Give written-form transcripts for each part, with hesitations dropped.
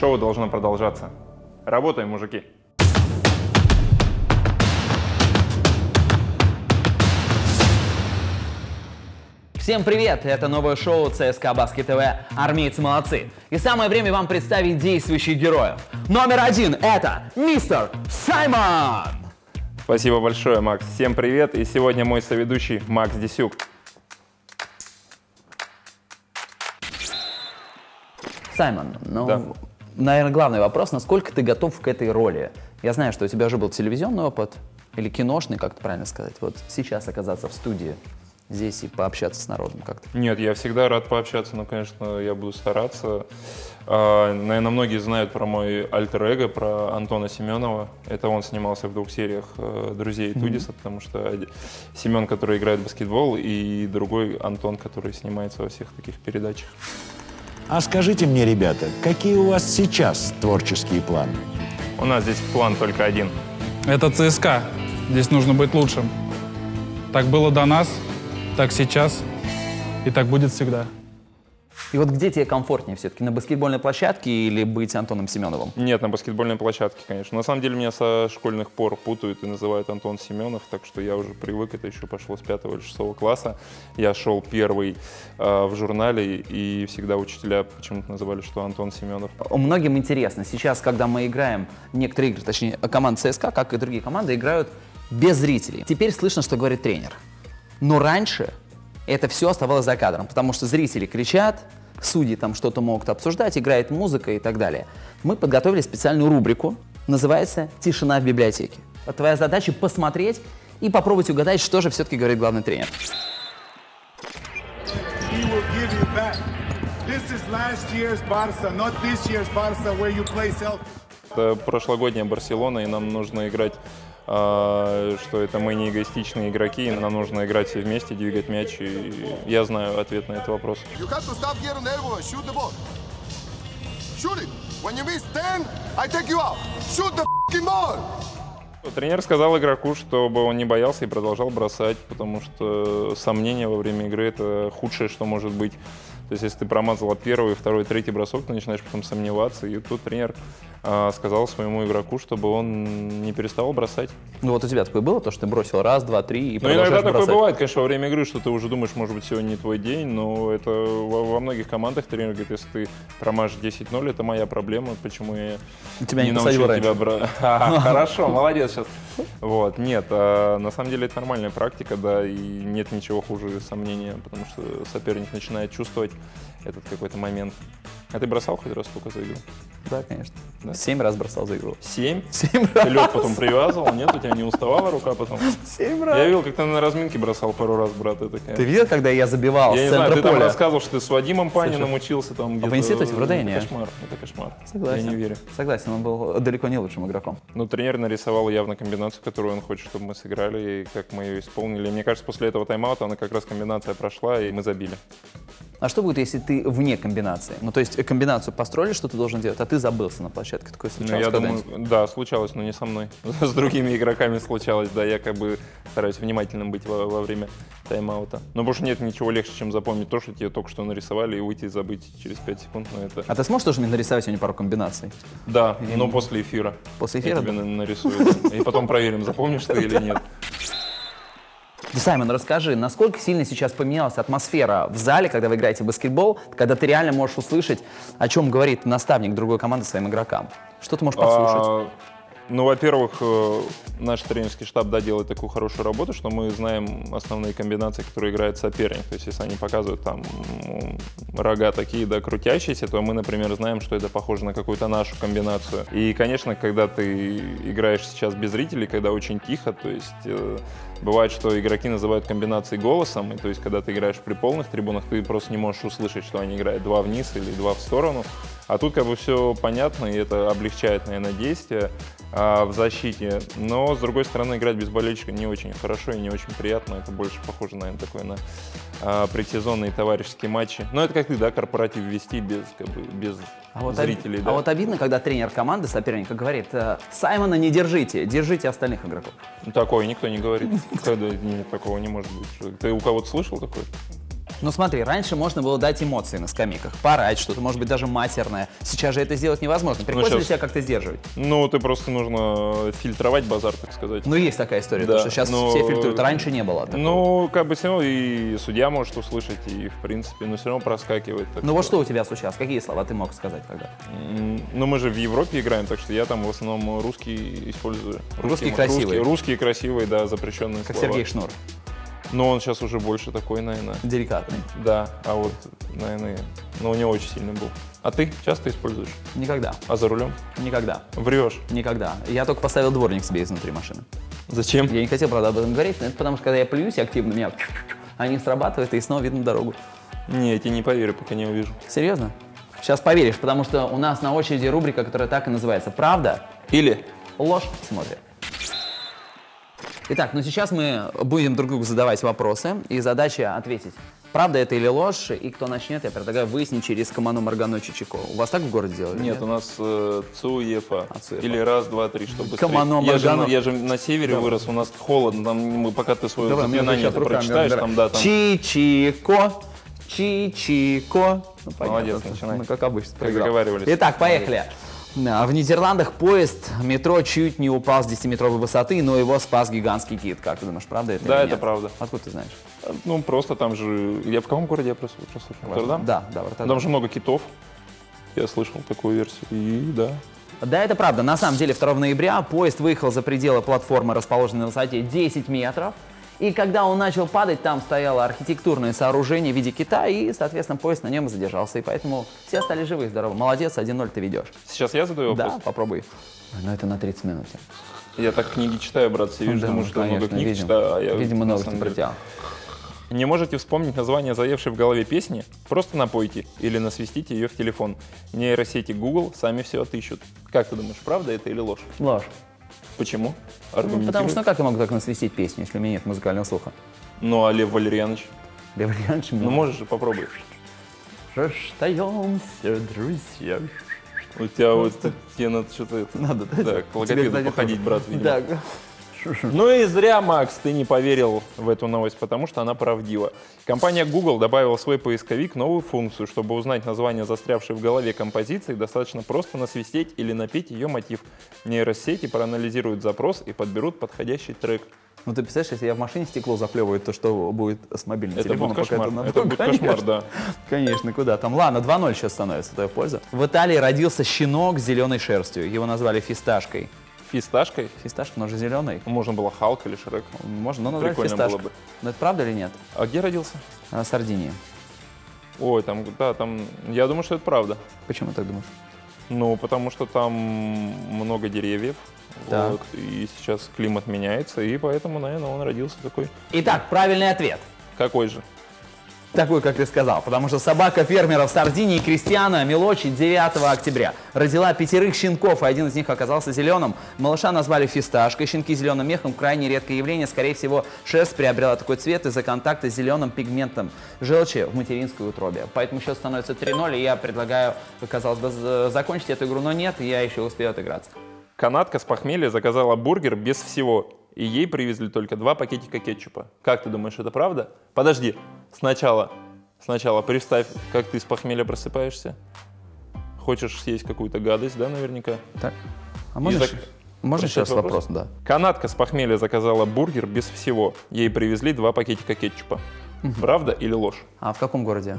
Шоу должно продолжаться. Работаем, мужики. Всем привет! Это новое шоу ЦСКА Баскет ТВ «Армейцы молодцы». И самое время вам представить действующих героев. Номер один – это мистер Саймон! Спасибо большое, Макс. Всем привет. И сегодня мой соведущий Макс Десюк. Саймон, Да. наверное, главный вопрос, насколько ты готов к этой роли? Я знаю, что у тебя уже был телевизионный опыт, или киношный, как это правильно сказать. Вот сейчас оказаться в студии здесь и пообщаться с народом как-то. Нет, я всегда рад пообщаться, но, конечно, я буду стараться. Наверное, многие знают про мой альтер-эго, про Антона Семенова. Это он снимался в 2 сериях «Друзей Тудиса», потому что Семен, который играет в баскетбол, и другой Антон, который снимается во всех таких передачах. А скажите мне, ребята, какие у вас сейчас творческие планы? У нас здесь план только один. Это ЦСКА. Здесь нужно быть лучшим. Так было до нас, так сейчас и так будет всегда. И вот где тебе комфортнее все-таки, на баскетбольной площадке или быть Антоном Семеновым? Нет, на баскетбольной площадке, конечно. На самом деле меня со школьных пор путают и называют Антон Семенов, так что я уже привык, это еще пошло с 5 или 6 класса. Я шел первый в журнале, и всегда учителя почему-то называли, что Антон Семенов. Многим интересно, сейчас, когда мы играем, некоторые игры, точнее, команда ЦСКА, как и другие команды, играют без зрителей. Теперь слышно, что говорит тренер. Но раньше это все оставалось за кадром, потому что зрители кричат, судьи там что-то могут обсуждать, играет музыка и так далее. Мы подготовили специальную рубрику, называется «Тишина в библиотеке». Вот твоя задача посмотреть и попробовать угадать, что же все-таки говорит главный тренер. Это прошлогодняя Барселона, и нам нужно играть, что это мы не эгоистичные игроки, нам нужно играть все вместе, двигать мяч, и я знаю ответ на этот вопрос. Тренер сказал игроку, чтобы он не боялся и продолжал бросать, потому что сомнения во время игры – это худшее, что может быть. То есть, если ты промазал первый, второй, третий бросок, ты начинаешь потом сомневаться. И тут тренер сказал своему игроку, чтобы он не переставал бросать. Ну вот у тебя такое было, то, что ты бросил раз, два, три и Ну продолжаешь иногда бросать? такое бывает, конечно, во время игры, что ты уже думаешь, может быть, сегодня не твой день, но это во многих командах тренер говорит, если ты промажешь 10-0, это моя проблема, почему я Тебя не научил посадил тебя брать. Хорошо, молодец сейчас. Вот, нет, на самом деле это нормальная практика, да, и нет ничего хуже сомнения, потому что соперник начинает чувствовать этот какой-то момент. А ты бросал хоть раз только за игру? Да, конечно. Да? 7 раз бросал за игру. 7? 7 Ты раз. лед потом привязывал, нет? У тебя не уставала рука потом? 7 раз. Я видел, как ты на разминке бросал пару раз, брат. Это, конечно. Ты видел, когда я забивал Я с не знаю, центра ты там поля? рассказывал, что ты с Вадимом Паниным учился там где-то. в институте, в РУДН? Это кошмар, это кошмар. Согласен. Я не верю. Согласен, он был далеко не лучшим игроком. Ну, тренер нарисовал явно комбинацию, которую он хочет, чтобы мы сыграли, и как мы ее исполнили. И мне кажется, после этого тайм-аута она как раз комбинация прошла, и мы забили. А что будет, если ты вне комбинации? Ну, то есть комбинацию построили, что ты должен делать, а ты забылся на площадке. Такое Ну, случалось я думаю, когда-нибудь? да, случалось, но не со мной. С другими игроками случалось, да. Я как бы стараюсь внимательным быть во время тайм-аута. Но потому что нет ничего легче, чем запомнить то, что тебе только что нарисовали, и выйти и забыть через 5 секунд. Но это... А ты сможешь тоже мне нарисовать сегодня пару комбинаций? Да, но после эфира. После эфира? Я тебе нарисую. И потом проверим, запомнишь ты или нет. Саймон, расскажи, насколько сильно сейчас поменялась атмосфера в зале, когда вы играете в баскетбол, когда ты реально можешь услышать, о чем говорит наставник другой команды своим игрокам? Что ты можешь послушать? Ну, во-первых, наш тренерский штаб, да, делает такую хорошую работу, что мы знаем основные комбинации, которые играет соперник. То есть, если они показывают там рога такие, да, крутящиеся, то мы, например, знаем, что это похоже на какую-то нашу комбинацию. И, конечно, когда ты играешь сейчас без зрителей, когда очень тихо, то есть бывает, что игроки называют комбинации голосом, и то есть, когда ты играешь при полных трибунах, ты просто не можешь услышать, что они играют 2 вниз или 2 в сторону. А тут как бы все понятно, и это облегчает, наверное, действия в защите. Но, с другой стороны, играть без болельщика не очень хорошо и не очень приятно. Это больше похоже, наверное, такое на предсезонные товарищеские матчи. Но это как ты, да, корпоратив вести без, как бы, без зрителей. Да. А вот обидно, когда тренер команды соперника говорит: Саймона не держите, держите остальных игроков. Ну, такое никто не говорит. Нет, такого не может быть. Ты у кого-то слышал такое? Ну смотри, раньше можно было дать эмоции на скамейках, поорать что-то, может быть, даже матерное. Сейчас же это сделать невозможно. Приходится ли щас- себя как-то сдерживать? Ну, ты просто нужно фильтровать базар, так сказать. Ну, есть такая история, Да, то, что сейчас но- все фильтруют. Раньше не было такого. Ну, как бы все равно и судья может услышать, и в принципе, но все равно проскакивает. Так Ну вот что у тебя случалось? Какие слова ты мог сказать тогда? Ну, мы же в Европе играем, так что я там в основном русский использую. Русский красивый. Русские красивые, да, запрещенные Как слова. Сергей Шнур. Но он сейчас уже больше такой, наверное. Деликатный. Да, а вот, наверное, но у него очень сильный был. А ты часто используешь? Никогда. А за рулем? Никогда. Врешь. Никогда. Я только поставил дворник себе изнутри машины. Зачем? Я не хотел, правда, об этом говорить, но это потому что, когда я плююсь активно, меня они срабатывают, и снова видно дорогу. Не, я тебе не поверю, пока не увижу. Серьезно? Сейчас поверишь, потому что у нас на очереди рубрика, которая так и называется «Правда Или? ложь смотрит». Итак, ну сейчас мы будем друг другу задавать вопросы, и задача ответить, правда это или ложь, и кто начнет, я предлагаю выяснить через Коману Маргану Чичико. У вас так в городе делали? Нет, у нас ЦУЕФА. ЦУЕФА. Или раз, два, три, чтобы быстрее. Комано, Маргано. Я же на севере вырос, у нас холодно, там мы, пока ты свое Давай, мне заклинание сейчас руками прочитаешь, разбирай. там, да, там... Чичико, Чичико. Ну, Молодец, понятно, начинай. ну, как обычно. Как проиграл. договаривались. Итак, поехали. В Нидерландах поезд метро чуть не упал с 10-метровой высоты, но его спас гигантский кит. Как ты думаешь, правда это Да, или это нет? правда. Откуда ты знаешь? Ну, просто там же... Я в каком городе я просто слышал? Роттердам? Да, в Роттердаме. Там же много китов. Я слышал такую версию. И да. Да, это правда. На самом деле, 2 ноября поезд выехал за пределы платформы, расположенной на высоте 10 метров. И когда он начал падать, там стояло архитектурное сооружение в виде кита, и, соответственно, поезд на нем и задержался. И поэтому все стали живы и здоровы. Молодец, 1-0 ты ведешь. Сейчас я задаю вопрос? Да, попробуй. Но это на 30 минут. Я так книги читаю, брат, все вижу, Да, думаю, что я много конечно, книг видим. читаю, а я... Видимо, на новости самом про деле- тебя. Не можете вспомнить название заевшей в голове песни? Просто напойте или насвистите ее в телефон. Нейросети Google сами все отыщут. Как ты думаешь, правда это или ложь? Ложь. Почему? Ну, Аргументируй. потому что ну, как я могу так насвистеть песню, если у меня нет музыкального слуха? Ну, а Лев Валерьянович? Лев Ильич, Ну, можешь же, попробуй. Расстаемся, друзья. У тебя вот, тебе надо что-то это... Надо, да? Да, к Тебе, логопеду кстати, походить, тоже. брат, видимо. Да. Ну и зря, Макс, ты не поверил в эту новость, потому что она правдива. Компания Google добавила в свой поисковик новую функцию. Чтобы узнать название застрявшей в голове композиции, достаточно просто насвистеть или напеть ее мотив. Нейросети проанализируют запрос и подберут подходящий трек. Ну ты представляешь, если я в машине стекло заплевывает, то что будет с мобильным Это телефоном? будет пока кошмар. надо? Это будет Конечно. кошмар, да. Конечно, куда там. Ладно, 2-0 сейчас становится, в твою пользу. В Италии родился щенок с зеленой шерстью. Его назвали фисташкой. Фисташкой? Фисташка, но же зеленый. Можно было Халк или Шрек. Можно, но назвать Прикольно фисташка. было бы. Но это правда или нет? А где родился? Сардинии. Ой, там, да, там, я думаю, что это правда. Почему ты так думаешь? Ну, потому что там много деревьев, Так. вот, и сейчас климат меняется, и поэтому, наверное, он родился такой. Итак, правильный ответ. Какой же? Такой, как ты сказал, потому что собака фермера в Сардинии Кристиана Мелочи 9 октября родила 5 щенков, и один из них оказался зеленым. Малыша назвали фисташкой. Щенки с зеленым мехом крайне редкое явление. Скорее всего, шерсть приобрела такой цвет из-за контакта с зеленым пигментом желчи в материнской утробе. Поэтому счет становится 3-0, и я предлагаю, казалось бы, закончить эту игру, но нет, я еще успею отыграться. Канадка с похмелья заказала бургер без всего, и ей привезли только 2 пакетика кетчупа. Как ты думаешь, это правда? Подожди, сначала представь, как ты с похмелья просыпаешься. Хочешь съесть какую-то гадость, да, наверняка? Так, а можно Язык. еще Прочитать раз вопрос? Да. Канадка с похмелья заказала бургер без всего. Ей привезли 2 пакетика кетчупа. Правда или ложь? А в каком городе?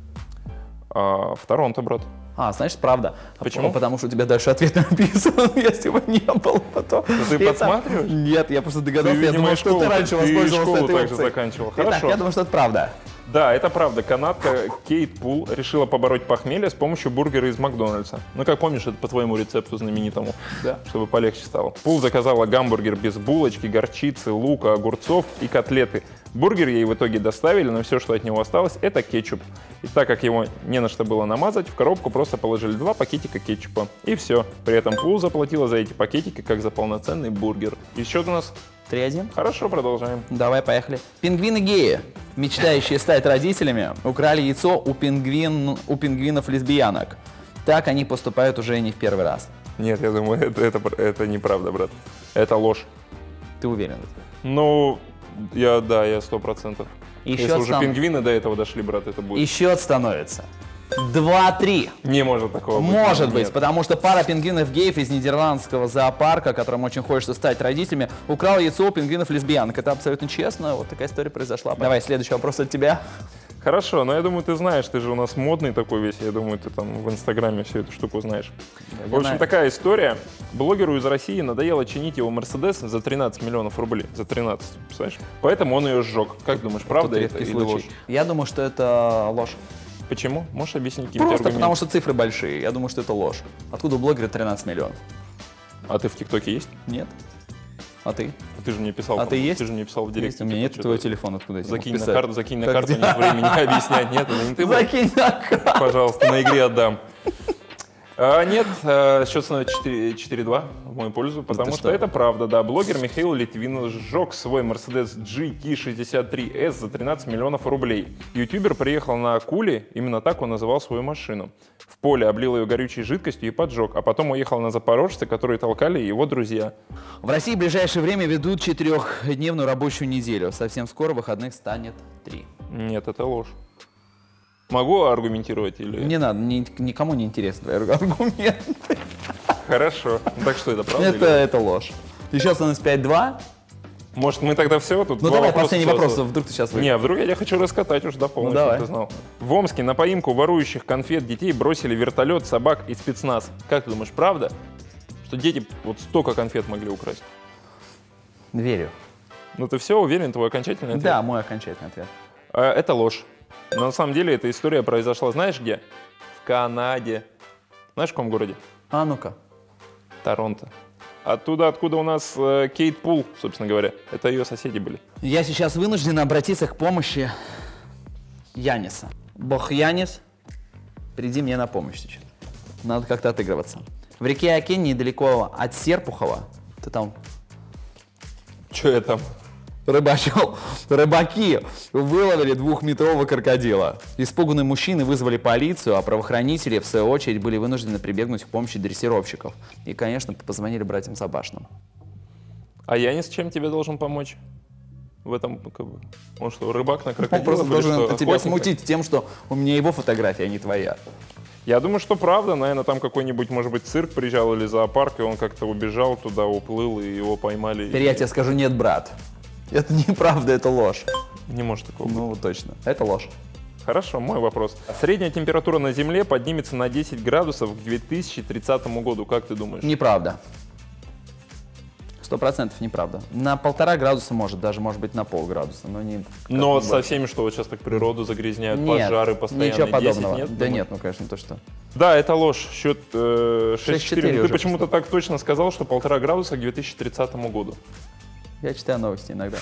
В Торонто, брат. Значит, правда. Почему? Потому что у тебя дальше ответ написан. Я сегодня не был. Потом. Ты И подсматриваешь? Нет, я просто догадался. Ты, я видимо, думал, что ты раньше воспользовался школу этой также опцией. заканчивал. Итак, Хорошо. я думаю, что это правда. Да, это правда. Канадка Кейт Пул решила побороть похмелье с помощью бургера из Макдональдса. Ну, как помнишь, это по твоему рецепту знаменитому, Да. чтобы полегче стало. Пул заказала гамбургер без булочки, горчицы, лука, огурцов и котлеты. Бургер ей в итоге доставили, но все, что от него осталось, это кетчуп. И так как его не на что было намазать, в коробку просто положили 2 пакетика кетчупа. И все. При этом Пул заплатила за эти пакетики как за полноценный бургер. И счет у нас 3-1. хорошо, продолжаем. Давай, поехали. Пингвины-геи, мечтающие стать родителями, украли яйцо у пингвинов-лесбиянок. Так они поступают уже не в первый раз. Нет, я думаю, это неправда, брат. Это ложь. Ты уверен? Ну, я 100%. И Если счет уже пингвины до этого дошли, брат, это будет. И счет становится 2-3. Не может такого быть. Может быть, Нет. потому что пара пингвинов-геев из нидерландского зоопарка, которым очень хочется стать родителями, украла яйцо у пингвинов-лесбиянок. Это абсолютно честно. Вот такая история произошла. Давай, следующий вопрос от тебя. Хорошо, но я думаю, ты знаешь, ты же у нас модный такой весь, я думаю, ты там в Инстаграме всю эту штуку знаешь. В общем, знаю. такая история. Блогеру из России надоело чинить его Мерседес за 13 миллионов рублей. За 13, представляешь? Поэтому он ее сжег. Как думаешь, правда Тут это редкий или случай. ложь? Я думаю, что это ложь. Почему? Можешь объяснить какие-то Просто аргументы? потому что цифры большие. Я думаю, что это ложь. Откуда у блогера 13 миллионов? А ты в ТикТоке есть? Нет. А ты? Ты же мне писал. А ты есть? Ты же мне писал в директ. Есть, у меня нет твоего телефона, откуда я тебе Закинь мог на писать? карту, закинь на Как карту, дела? нет времени объяснять. Нет, это не ты был? Закинь на карту. Пожалуйста, на игре отдам. Нет, счет становится 4-2 в мою пользу, потому что это правда, да. Блогер Михаил Литвин сжег свой Mercedes GT63S за 13 миллионов рублей. Ютубер приехал на Акуле, именно так он называл свою машину. В поле облил ее горючей жидкостью и поджег, а потом уехал на запорожце, которые толкали его друзья. В России в ближайшее время ведут 4-дневную рабочую неделю. Совсем скоро выходных станет 3. Нет, это ложь. Могу аргументировать или... Не надо, никому не интересны твои аргументы. Хорошо. Так что, это правда? Это ложь. Еще становится 5-2. Может, мы тогда все? Тут Ну два давай, вопроса последний всего вопрос, осталось. вдруг ты сейчас выиграешь. Не, вдруг я тебя хочу раскатать уже до полночи, давай. ты знал. В Омске на поимку ворующих конфет детей бросили вертолет, собак и спецназ. Как ты думаешь, правда, что дети вот столько конфет могли украсть? Верю. Ну ты все уверен, твой окончательный ответ? Да, мой окончательный ответ. Это ложь. Но на самом деле эта история произошла, знаешь где? В Канаде. Знаешь, в каком городе? А ну-ка. Торонто. Оттуда, откуда у нас Кейт Пул, собственно говоря. Это ее соседи были. Я сейчас вынужден обратиться к помощи Яниса. Бог Янис, приди мне на помощь сейчас. Надо как-то отыгрываться. В реке Оке, недалеко от Серпухова, ты там Че я там? рыбачил, рыбаки выловили 2-метрового крокодила. Испуганные мужчины вызвали полицию, а правоохранители, в свою очередь, были вынуждены прибегнуть к помощи дрессировщиков. И, конечно, позвонили братьям Забашным. А я ни с чем тебе должен помочь? В этом, как бы, он что, рыбак на Он крокодилов? просто или должен что, тебя охотник? смутить тем, что у меня его фотография, а не твоя. Я думаю, что правда. Наверное, там какой-нибудь, может быть, цирк приезжал или зоопарк, и он как-то убежал туда, уплыл, и его поймали. Теперь я тебе скажу, нет, брат. Это неправда, это ложь. Не может такого быть. Ну, точно. Это ложь. Хорошо, мой вопрос. Средняя температура на Земле поднимется на 10 градусов к 2030 году. Как ты думаешь? Неправда. 100% неправда. На 1,5 градуса может, даже может быть на полградуса, но не... Но как-то со больше. всеми, что вот сейчас так природу загрязняют, Нет, пожары постоянно. ничего 10 подобного. нет? Да думаешь? нет, ну конечно, то что. Да, это ложь. Счет 6-4. 6-4 Ты уже почему-то так точно сказал, что 1,5 градуса к 2030 году. Я читаю новости иногда.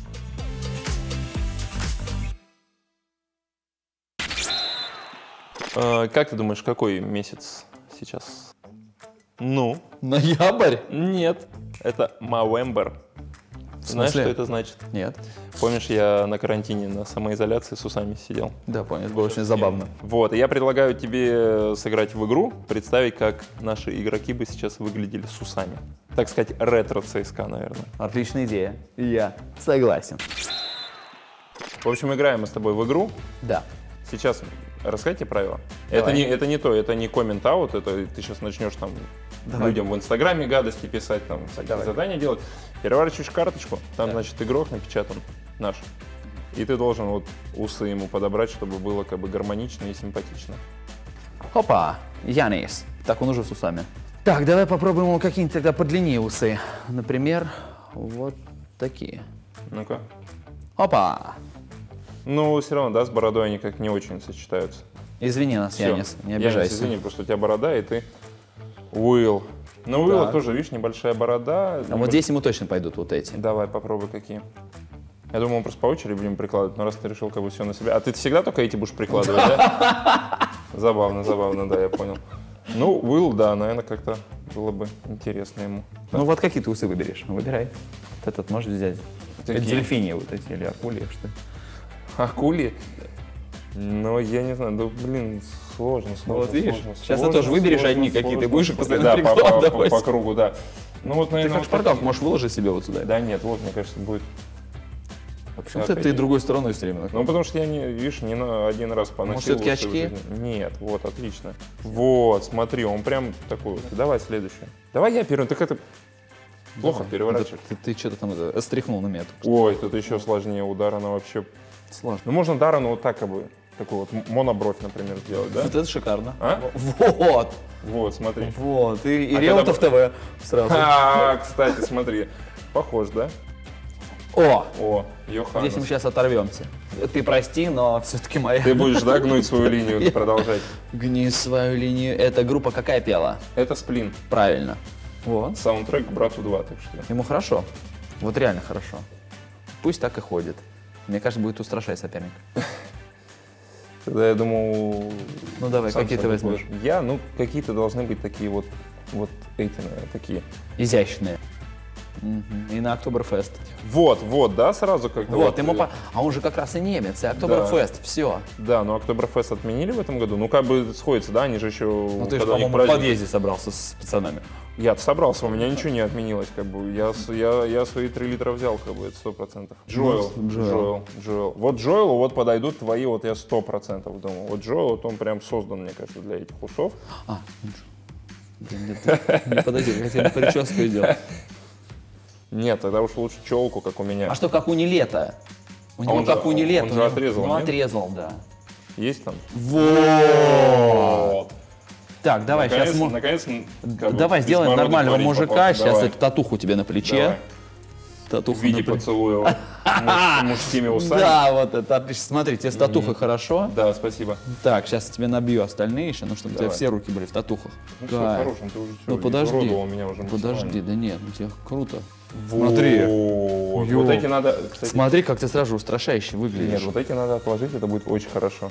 Как ты думаешь, какой месяц сейчас? Ну? Ноябрь? Нет. Это Мавембер. Знаешь, что это значит? Нет. Помнишь, я на карантине, на самоизоляции с усами сидел? Да, понял, это было очень забавно. Вот, и я предлагаю тебе сыграть в игру, представить, как наши игроки бы сейчас выглядели с усами. Так сказать, ретро-ЦСКА, наверное. Отличная идея. Я согласен. В общем, играем мы с тобой в игру. Да. Сейчас расскажи тебе правила. Давай. Это не то, это не коммент-аут, это ты сейчас начнешь там Давай. людям в Инстаграме гадости писать, там всякие задания делать. Переворачиваешь карточку, там, значит, игрок напечатан наш. И ты должен вот усы ему подобрать, чтобы было как бы гармонично и симпатично. Опа, Янис. Так, он уже с усами. Так, давай попробуем ему какие-нибудь тогда подлиннее усы. Например, вот такие. Ну-ка. Опа. Ну, все равно, да, с бородой они как не очень сочетаются. Извини нас, Всё. Янис, не Янис, обижайся. извини, потому что у тебя борода, и ты Уилл. Ну, у Уилла Так. тоже, видишь, небольшая борода. А вот здесь ему точно пойдут вот эти. Давай, попробуй какие. Я думал, мы просто по очереди будем прикладывать, но раз ты решил как бы все на себя. А ты всегда только эти будешь прикладывать, да? Забавно, да, я понял. Ну, Уилл, да, наверное, как-то было бы интересно ему. Ну вот какие ты усы выберешь? Выбирай. Вот этот можешь взять. Какие? Это дельфини вот эти или акули, что ли? Акули? Ну, я не знаю, да, блин, сложно. Вот видишь, сложно, сейчас ты сложно, тоже выберешь сложно, одни какие-то, сложно. будешь их постоянно Да, прикладывать. по кругу, да. Ну вот, Ты наверное, как шпаргалку можешь выложить себе вот сюда. Да нет, вот, мне кажется, будет А почему ты другой стороной все время? Ну, потому что я, видишь, не на один раз поносил. Может, все-таки очки? Нет, вот, отлично. Вот, смотри, он прям такой. Давай следующий. Давай я первый. Так это плохо переворачивать. Ты что-то там стряхнул на меня. Ой, тут еще сложнее. У Даррена вообще... Сложно. Ну, можно Даррену вот так, как бы, такую вот монобровь, например, сделать, да? Вот это шикарно. А? Вот. Вот, смотри. Вот. И А Реутов ТВ сразу. А, кстати, смотри. Похож, да? О, Йоханнес. Здесь мы сейчас оторвемся. Ты прости, но все-таки моя... Ты будешь, да, гнуть свою линию, продолжать? Гни свою линию. Эта группа какая пела? Это Сплин. Правильно. Вот. Саундтрек к «Брату 2», так что. Ему хорошо. Вот реально хорошо. Пусть так и ходит. Мне кажется, будет устрашать соперника. Тогда я думал... Ну давай, какие ты возьмешь? Ну, какие-то должны быть такие вот эти, наверное, такие. Изящные. И на Октоберфест. Вот, да, сразу как-то. Вот, ему А он же как раз и немец, и Октоберфест, все. Да, но Октоберфест отменили в этом году. Ну, как бы сходится, да, они же еще... Ну, ты же, по-моему, в подъезде собрался с пацанами. Я-то собрался, у меня ничего не отменилось, как бы. Я свои 3 литра взял, как бы, это 100%. Джоэл. Вот Джоэлу вот подойдут твои, вот я 100% думаю. Вот Джоэл, вот он прям создан, мне кажется, для этих усов. Не подойди, я хотел прическу сделать. Нет, тогда уж лучше челку, как у меня. А что, как у Нилета? У него как у Нилета. Он же отрезал, Ну, нет? отрезал, да. Есть там? Вот. Так, давай сейчас... Наконец, Давай сделаем нормального мужика. Сейчас эту татуху тебе на плече. Давай. Татуху В виде на плече. поцелуя мужскими усами. Да, вот это отлично. Смотри, тебе с татухой хорошо. Да, спасибо. Так, сейчас тебе набью остальные еще, ну, чтобы у тебя Давай. все руки были в татухах. Ну все, хорошим, ты уже все Ну подожди, меня уже подожди, да нет, у тебя круто. Вот. Смотри. Вот эти надо, кстати... Смотри, как ты сразу устрашающе выглядишь. Нет, вот эти надо отложить, это будет очень хорошо.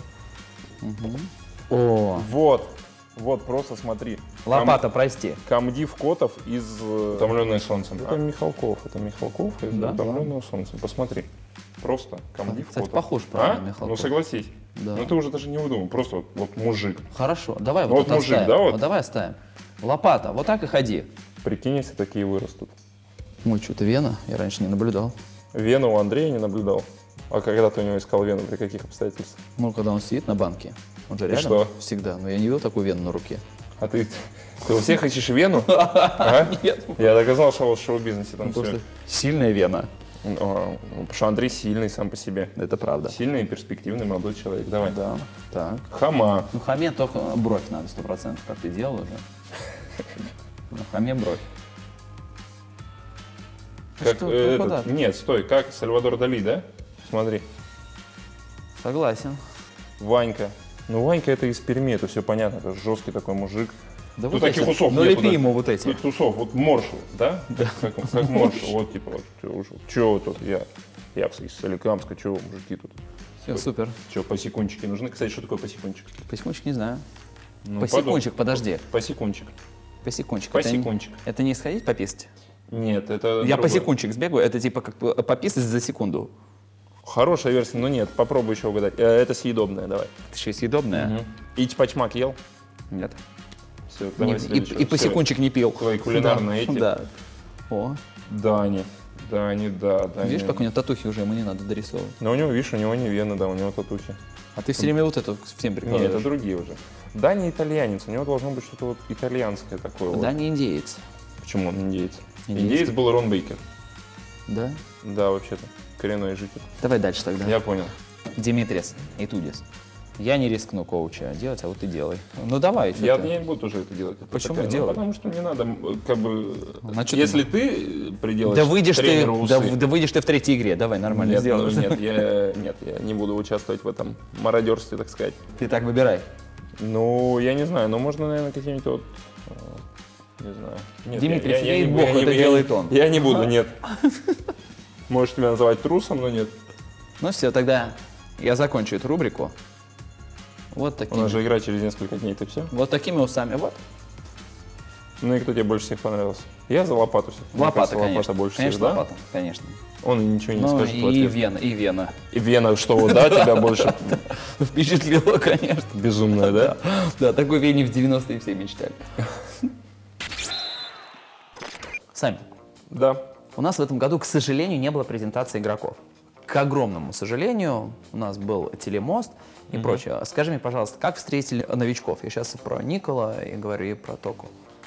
О, Вот, просто смотри. лопата, прости. Комдив Котов из «Утомленные солнцем». Это Михалков из Да. «Утомленного солнцем». Посмотри. Просто комдив Кстати, Котов. похож, правда, на А? Михалкова. Ну согласись. Да. Ну ты уже даже не выдумал, просто вот мужик. Хорошо, давай Вот вот тут мужик, оставим. да, вот? Давай оставим. Лопата, вот так и ходи. Прикинь, если такие вырастут. Ой, что-то вена, я раньше не наблюдал. Вену у Андрея не наблюдал. А когда ты у него искал вену, при каких обстоятельствах? Ну, когда он сидит на банке, он же рядом что? всегда. Но я не видел такую вену на руке. А ты у всех ищешь вену? А? Нет. Я так и знал, что в шоу-бизнесе там Просто все. сильная вена. Потому что Андрей сильный сам по себе. Это правда. Сильный и перспективный молодой человек. Давай. Да, так. Хама. Ну, хаме только бровь надо 100%, как ты делал уже. Ну, хаме бровь. Как, Что, куда? нет, стой, как Сальвадор Дали, да? Смотри. Согласен. Ванька. Ну, Ванька это из Перми, это все понятно, это жесткий такой мужик. Да Тут таких усов ну, нету, лепи да? ему вот эти. Тут усов, вот моршел, да? Как моршел, вот типа, вот, чё тут, я из Соликамска, чё мужики тут? Все, супер. Чё, посекунчики нужны? Кстати, что такое посекунчик? Посекунчик не знаю. Ну, Посекунчик, подожди. Посекунчик. Посекунчик. Посекунчик. Это не сходить пописать? Нет, это Я другое. посекунчик сбегаю, это типа как пописать за секунду. Хорошая версия, но нет, попробуй еще угадать. Это съедобное, давай. Это еще и съедобное? И чпачмак ел? Нет. Все, давай следующее. И посекунчик не пил. Твои кулинарные эти. Да. О, Дани, да. видишь, как у него татухи уже, ему не надо дорисовывать. Но у него, видишь, у него не вена, да, у него татухи. А ты все время вот это всем Нет, прикладываешь. это другие уже. Дани итальянец, у него должно быть что-то вот итальянское такое. Да, Вот. не индеец. Почему он индеец? Индеец. Индеец был Рон Бейкер. Да? Да, вообще-то. Коренной житель. Давай дальше тогда. Я понял. Димитрис Итудис. Я не рискну коуча делать, а вот ты делай. Ну давай. Я что ты. не буду уже это делать. Это Почему такая- делай? Потому что не надо, как бы, А что если ты приделаешь Да выйдешь ты, тренеру усы, да выйдешь ты в третьей игре, давай нормально нет, сделаешь. я не буду участвовать в этом мародерстве, так сказать. Ты так выбирай. Ну, я не знаю, но можно, наверное, какие-нибудь вот, не знаю. Нет, Димитрий, я не видит буду, Бог, это делает он. Я не буду, нет. Можешь меня называть трусом, но нет. Ну все, тогда я закончу эту рубрику. Вот У такими. нас же игра через несколько дней, ты все? Вот такими усами. Вот. Ну и кто тебе больше всех понравился? Я за лопату всех. Мне Лопата, кажется, конечно. Лопата больше Конечно, всех, да? лопата, конечно. Он и ничего не Ну скажет в и ответ. вена, и вена. И Вена, что вот, да, тебя больше Впечатлило, конечно. безумная, да? Да, такой Вене в 90-е все мечтали. Сами. Да. У нас в этом году, к сожалению, не было презентации игроков. к огромному сожалению, у нас был телемост и прочее. Скажи мне, пожалуйста, как встретили новичков? Я сейчас про Никола и говорю и про Току.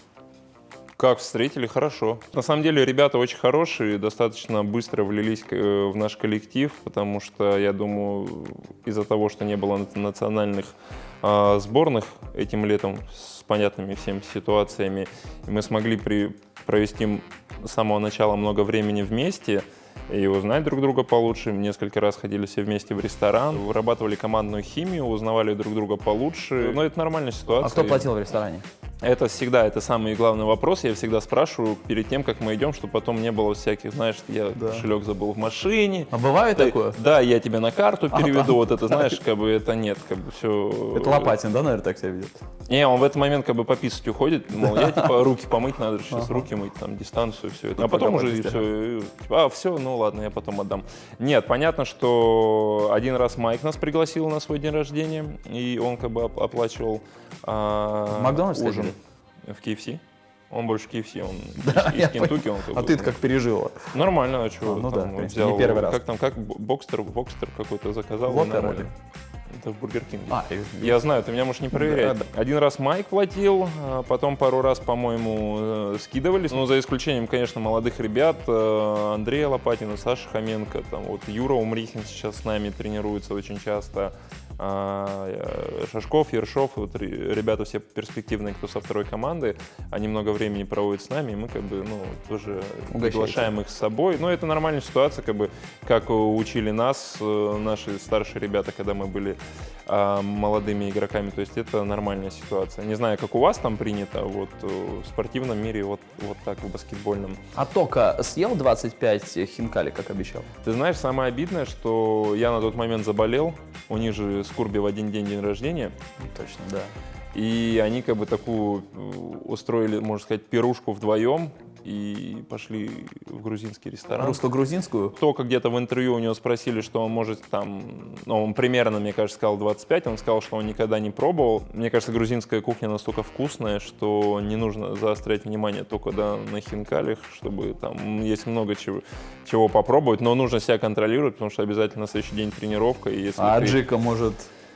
Как встретили? Хорошо. На самом деле ребята очень хорошие, достаточно быстро влились в наш коллектив, потому что, я думаю, из-за того, что не было национальных сборных этим летом с понятными всем ситуациями, мы смогли провести с самого начала много времени вместе и узнать друг друга получше. Несколько раз ходили все вместе в ресторан, вырабатывали командную химию, узнавали друг друга получше. Но это нормальная ситуация. А кто платил в ресторане? Это всегда, это самый главный вопрос. Я всегда спрашиваю перед тем, как мы идем, чтобы потом не было всяких, знаешь, я кошелек забыл в машине. А бывает такое? Да, я тебе на карту переведу. Вот это, знаешь, как бы это нет, как бы все. Это Лопатин, да, наверное, так себя ведет? Не, он в этот момент как бы пописать уходит. Мол, я типа руки помыть надо, сейчас руки мыть, там, дистанцию, все это. А потом уже все, все, ну ладно, я потом отдам. Нет, понятно, что один раз Майк нас пригласил на свой день рождения, и он как бы оплачивал Макдональдс ужин в KFC. Он больше KFC, он из Кентукки. А ты-то как пережила? Нормально, а что? Ну да, взял, не первый раз. Как там, как Бокстер какой-то заказал. Воппер? Это в Бургер Кинге. Я знаю, ты меня можешь не проверять. Один раз Майк платил, потом пару раз, по-моему, скидывались. Ну, за исключением, конечно, молодых ребят. Андрея Лопатина, Саша Хоменко, там вот Юра Умрихин сейчас с нами тренируется очень часто. Шашков, Ершов, вот ребята все перспективные, кто со второй команды, они много времени проводят с нами, и мы как бы, ну, тоже приглашаем их с собой. Но это нормальная ситуация, как бы, как учили нас наши старшие ребята, когда мы были молодыми игроками, то есть это нормальная ситуация. Не знаю, как у вас там принято, вот в спортивном мире вот так, в баскетбольном. А Тока съел 25 хинкали, как обещал? Ты знаешь, самое обидное, что я на тот момент заболел, у них же с Курби в один день рождения. Точно, да. И они как бы такую устроили, можно сказать, пирушку вдвоем и пошли в грузинский ресторан. Русско-грузинскую? Только где-то в интервью у него спросили, что он может там, ну, он примерно, мне кажется, сказал 25, он сказал, что он никогда не пробовал. Мне кажется, грузинская кухня настолько вкусная, что не нужно заострять внимание только на хинкалях, чтобы там есть много чего попробовать, но нужно себя контролировать, потому что обязательно на следующий день тренировка. И если Аджика может...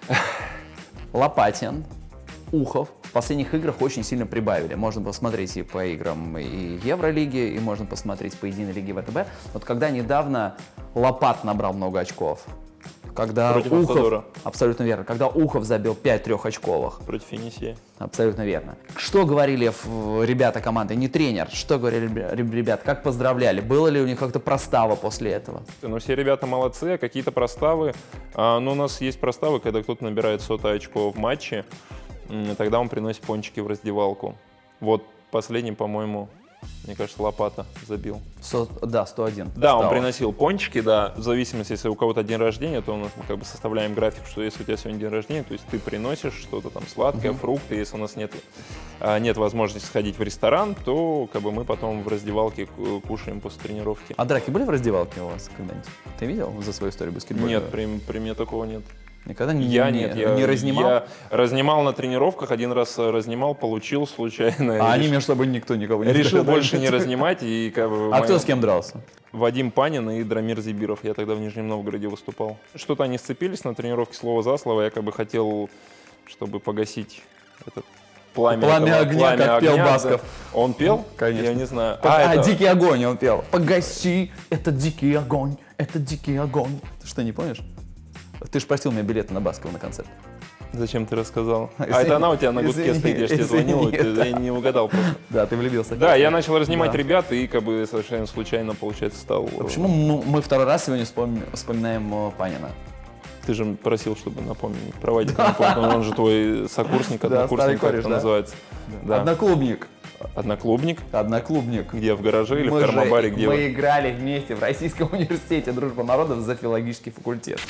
Лопатин, Ухов в последних играх очень сильно прибавили. Можно посмотреть и по играм и Евролиги, и можно посмотреть по единой лиге ВТБ. Вот когда недавно Лопат набрал много очков, когда против Ухов... Автодора. Абсолютно верно. Когда Ухов забил 5 трехочковых. Против Енисея. Абсолютно верно. Что говорили ребята команды, не тренер, что говорили ребята, как поздравляли? Было ли у них как-то простава после этого? Ну, все ребята молодцы, а какие-то проставы. Но у нас есть проставы, когда кто-то набирает 100 очко в матче, тогда он приносит пончики в раздевалку. Вот последний, по-моему, мне кажется, Лопата забил. Да, 101. Да, он приносил пончики, да. В зависимости, если у кого-то день рождения, то мы как бы составляем график, что если у тебя сегодня день рождения, то есть ты приносишь что-то там сладкое, фрукты. Если у нас нет возможности сходить в ресторан, то как бы мы потом в раздевалке кушаем после тренировки. А драки были в раздевалке у вас когда-нибудь? Ты видел за свою историю баскетбольную? Нет, при мне такого нет. Никогда не разнимал? Я разнимал на тренировках, один раз разнимал, получил случайно. А они между собой никто никого не решил больше не разнимать. И как бы кто с кем дрался? Вадим Панин и Драмир Зибиров. Я тогда в Нижнем Новгороде выступал. Что-то они сцепились на тренировке слово за слово. Я как бы хотел, чтобы погасить этот пламя огня, как пел Басков. Да. Он пел? Конечно. Я не знаю. «Дикий огонь» он пел. «Погаси, это дикий огонь, это дикий огонь». Ты что, не помнишь? Ты же просил мне билеты на Баскова на концерт. Зачем ты рассказал? Это она у тебя на гудке стоит, я же тебе звонил, я не угадал просто. Да, ты влюбился. Да, я начал разнимать ребят и как бы совершенно случайно, получается, стал... Почему мы второй раз сегодня вспоминаем Панина? Ты же просил, чтобы напомнить. Проводить напомнить. Он же твой сокурсник, однокурсник, как это называется. Одноклубник. Одноклубник. Где, в гараже или в термобаре? Мы играли вместе в Российском университете дружбы народов за филологический факультет.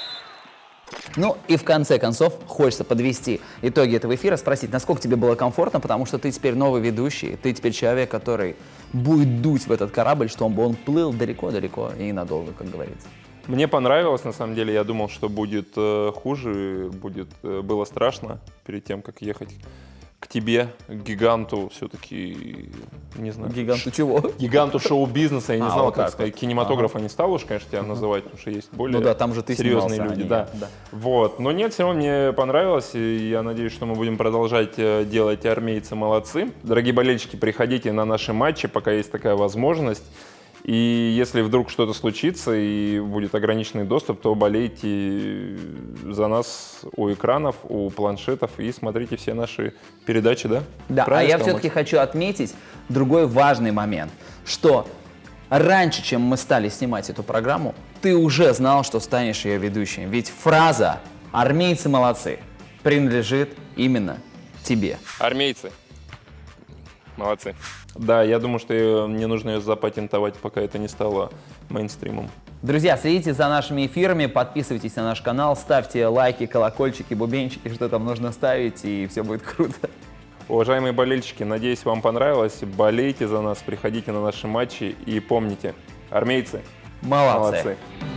Ну и в конце концов хочется подвести итоги этого эфира, спросить, насколько тебе было комфортно, потому что ты теперь новый ведущий, ты теперь человек, который будет дуть в этот корабль, чтобы он плыл далеко-далеко и надолго, как говорится. Мне понравилось, на самом деле, я думал, что будет хуже, было страшно перед тем, как ехать к тебе, гиганту, все-таки, не знаю. Гиганту чего? Гиганту шоу-бизнеса, я не знал, вот как так сказать. вот. Кинематографа не стал уж, конечно, тебя называть, потому что есть более Ну да, там же ты серьезные снимался, люди. а не Да. я, да. Вот. Но нет, все равно мне понравилось, и я надеюсь, что мы будем продолжать делать «Армейцы молодцы». Дорогие болельщики, приходите на наши матчи, пока есть такая возможность. И если вдруг что-то случится и будет ограниченный доступ, то болейте за нас у экранов, у планшетов и смотрите все наши передачи, да? Да, Правильно а я сказал, все-таки Макс? хочу отметить другой важный момент, что раньше, чем мы стали снимать эту программу, ты уже знал, что станешь ее ведущим. Ведь фраза «Армейцы молодцы» принадлежит именно тебе. Армейцы. Молодцы. Да, я думаю, что мне нужно ее запатентовать, пока это не стало мейнстримом. Друзья, следите за нашими эфирами, подписывайтесь на наш канал, ставьте лайки, колокольчики, бубенчики, что там нужно ставить, и все будет круто. Уважаемые болельщики, надеюсь, вам понравилось. Болейте за нас, приходите на наши матчи и помните, армейцы Молодцы. молодцы.